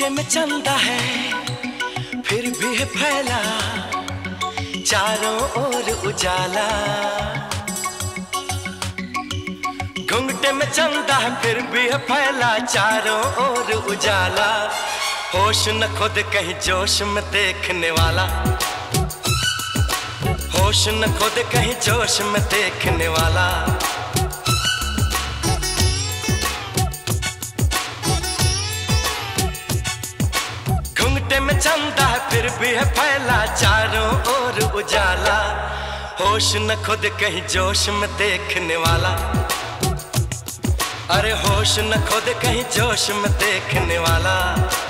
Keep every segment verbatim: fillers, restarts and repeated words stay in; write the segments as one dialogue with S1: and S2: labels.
S1: घुंघटे में चंदा है फिर भी है फैला चारों ओर उजाला। घुंघटे में चंदा है फिर भी है फैला चारों ओर उजाला। होश न खुद कहीं जोश में देखने वाला, होश न खुद कहीं जोश में देखने वाला। घुंघटे में चंदा है फिर भी है फैला चारों ओर उजाला। होश न खुद कहीं जोश में देखने वाला, अरे होश न खुद कहीं जोश में देखने वाला।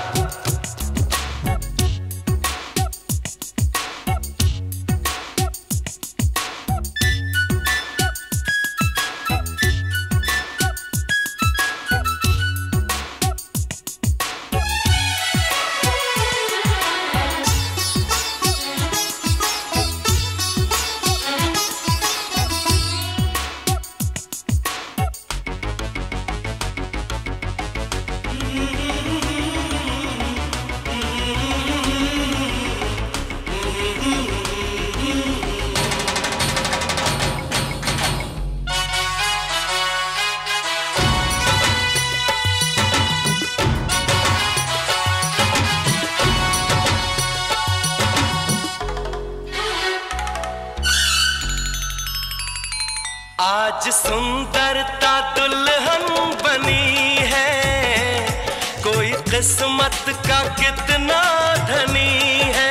S1: आज सुंदरता दुल्हन बनी है, कोई किस्मत का कितना धनी है।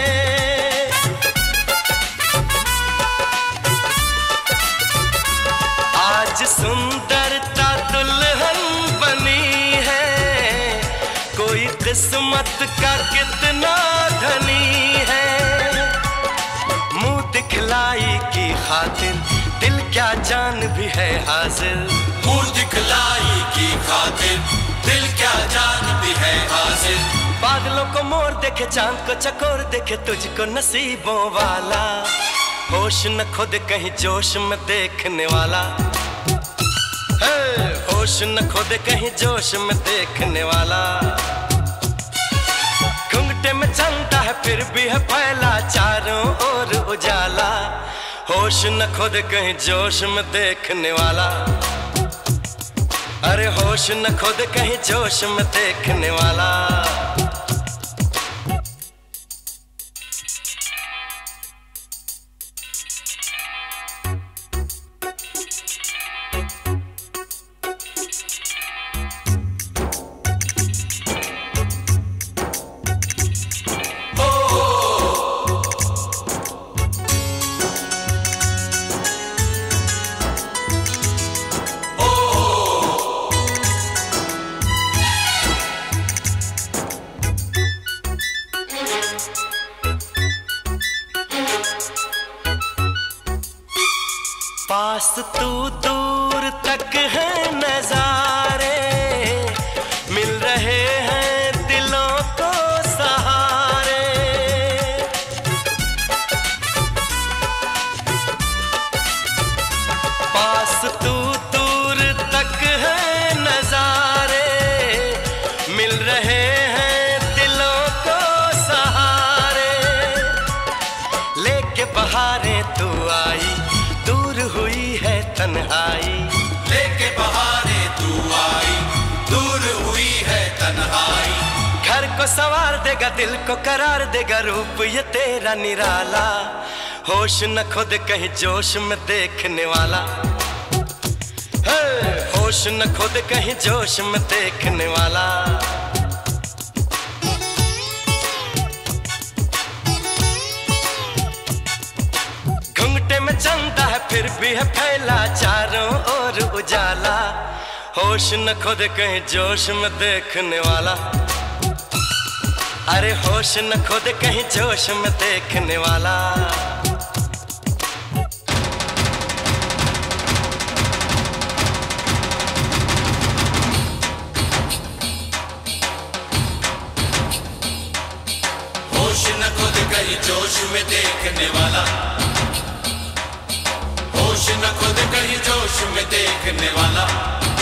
S1: आज सुंदरता दुल्हन बनी है, कोई किस्मत का कितना धनी है। मुंह दिखलाई की खातिर दिल क्या जान भी है हाजिर।
S2: मुंह दिखलाई की खातिर दिल क्या जान भी है हाजिर।
S1: बादलों को मोर देखे चांद को चकोर देखे तुझको नसीबों वाला। होश न खुद कहीं जोश में देखने वाला, हे होश न खुद कहीं जोश में देखने वाला। घुंघटे में चंदा है फिर भी है फैला चारों ओर उजाला। होश न खुद कहीं जोश में देखने वाला, अरे होश न खुद कहीं जोश में देखने वाला। पास तू दूर तक है नजारे, मिल रहे हैं दिलों को सहारे। पास तू दूर तक है नजारे, मिल रहे हैं दिलों को सहारे। लेके बहारें तू आई दूर हुई है तन्हाई।
S2: लेके बहारे तू आई दूर हुई है तन्हाई।
S1: घर को संवार देगा दिल को करार देगा रूप ये तेरा निराला। होश न खुद कहीं जोश में देखने वाला, हे होश न खुद कहीं जोश में देखने वाला। में चंदा है फिर भी है फैला चारों ओर उजाला। होश न खुद कहीं जोश में देखने वाला, अरे होश न खुद कहीं जोश में देखने वाला।
S2: होश न खुद कहीं जोश में देखने वाला, होश न खुद कहीं जोश में देखने वाला।